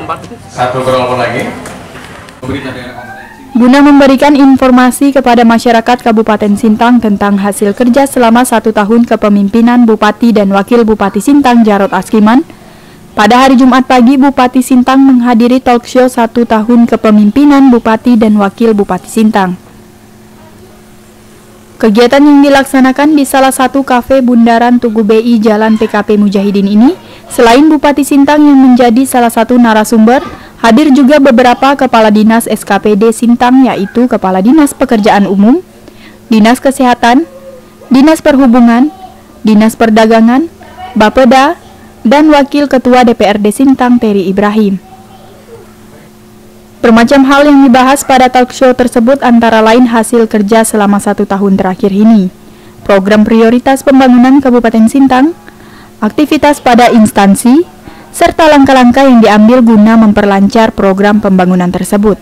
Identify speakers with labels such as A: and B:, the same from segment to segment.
A: Satu telepon lagi.
B: Guna memberikan informasi kepada masyarakat Kabupaten Sintang tentang hasil kerja selama 1 tahun kepemimpinan Bupati dan Wakil Bupati Sintang Jarod Askiman, pada hari Jumat pagi Bupati Sintang menghadiri talkshow 1 tahun kepemimpinan Bupati dan Wakil Bupati Sintang. Kegiatan yang dilaksanakan di salah satu kafe Bundaran Tugu BI Jalan PKP Mujahidin ini, selain Bupati Sintang yang menjadi salah satu narasumber, hadir juga beberapa Kepala Dinas SKPD Sintang, yaitu Kepala Dinas Pekerjaan Umum, Dinas Kesehatan, Dinas Perhubungan, Dinas Perdagangan, Bapeda, dan Wakil Ketua DPRD Sintang Terry Ibrahim. Bermacam hal yang dibahas pada talkshow tersebut antara lain hasil kerja selama 1 tahun terakhir ini, program prioritas pembangunan Kabupaten Sintang, aktivitas pada instansi, serta langkah-langkah yang diambil guna memperlancar program pembangunan tersebut.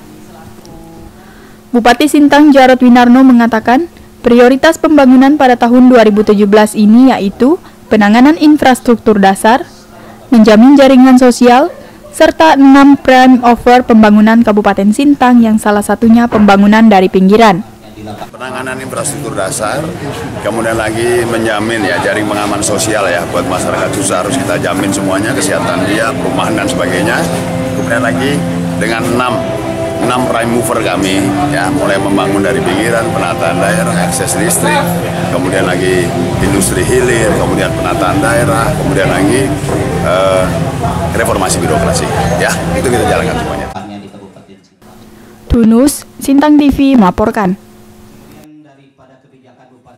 B: Bupati Sintang Jarod Winarno mengatakan, prioritas pembangunan pada tahun 2017 ini yaitu penanganan infrastruktur dasar, menjamin jaringan sosial, serta 6 prime over pembangunan Kabupaten Sintang yang salah satunya pembangunan dari pinggiran.
C: Penanganan infrastruktur dasar, kemudian lagi menjamin ya jaring pengaman sosial ya buat masyarakat susah harus kita jamin semuanya, kesehatan dia, perumahan dan sebagainya. Kemudian lagi dengan 6 prime mover kami ya, mulai membangun dari pinggiran, penataan daerah, akses listrik, kemudian lagi industri hilir, kemudian penataan daerah, kemudian lagi reformasi birokrasi ya, itu kita jalankan semuanya.
B: Tunus, Sintang TV melaporkan.